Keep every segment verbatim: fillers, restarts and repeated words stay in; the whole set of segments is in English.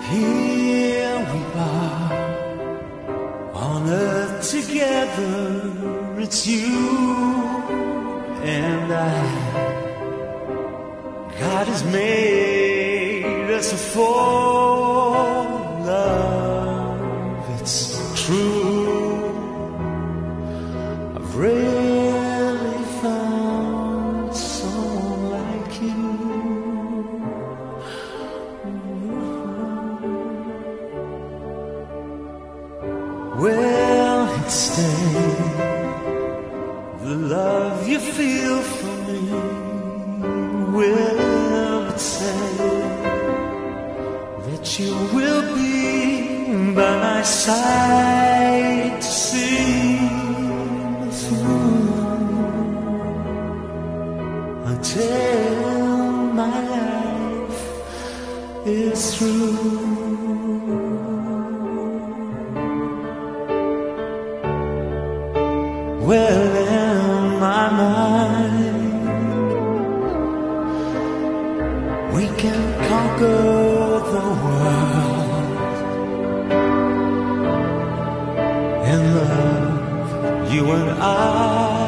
Here we are on earth together. It's you and I. God has made us for love. It's true. I've really found someone like you. Well, instead, the love you feel for me will say that you will be by my side to see me through until my life is through. Well, in my mind, we can conquer the world. In love, you and I,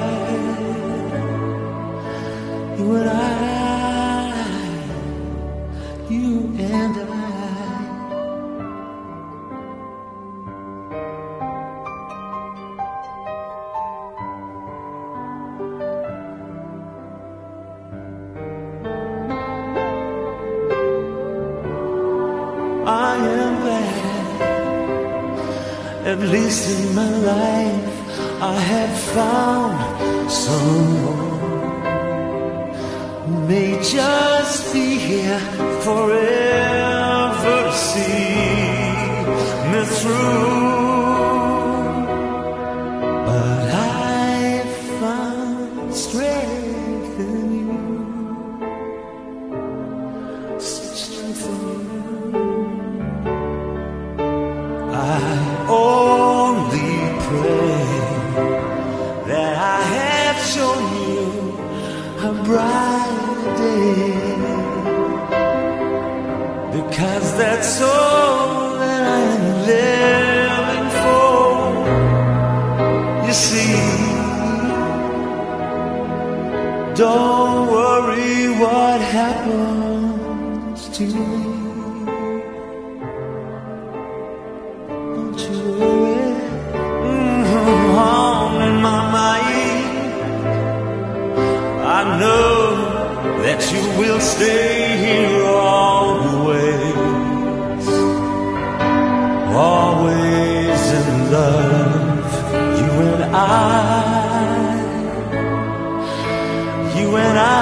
you and I, you and I. I am glad, at least in my life, I have found someone who may just be here forever to see me through. But I found strength in you, such strength in you. I only pray that I have shown you a bright day, because that's all that I'm living for. You see, don't worry what happens to me. I know that you will stay here always, always in love, you and I, you and I.